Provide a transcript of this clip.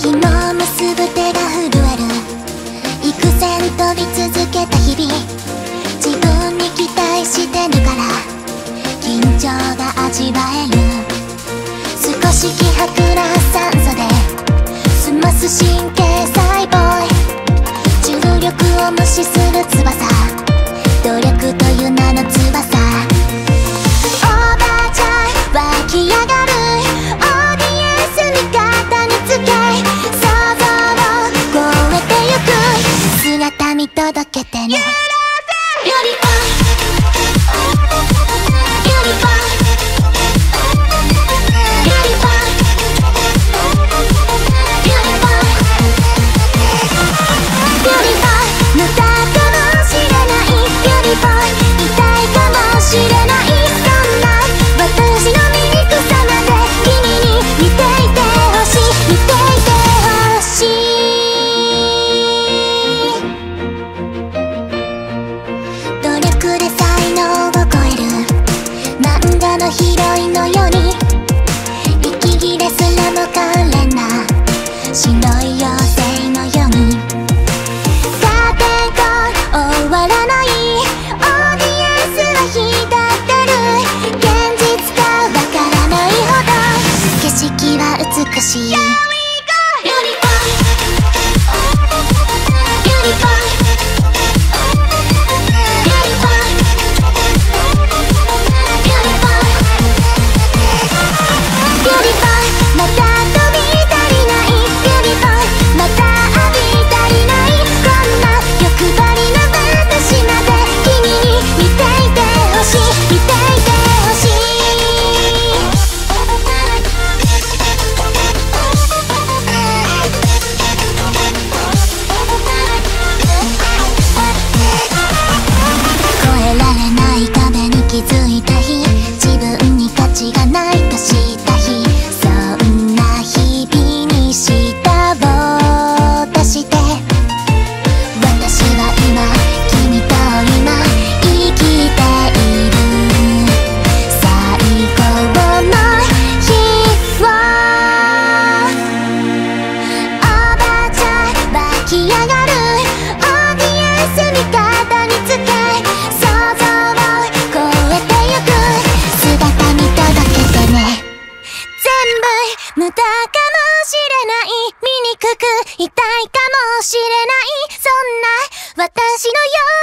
紐結ぶ手が震える幾千飛び続けた日々、自分に期待してるから緊張が味わえる。少し希薄な酸素で済ます神経細胞、重力を無視する翼、努力という名の翼。オーバーチャー湧き上がるオーディエンス味方につけ、想像を超えてゆく姿見届けてね。ヒロインのように息切れすらも可憐な白い妖精のように、カーテンコール終わらないオーディエンスは浸ってる。現実かわからないほど景色は美しい。無駄かもしれない、醜く痛いかもしれない、そんな私のよう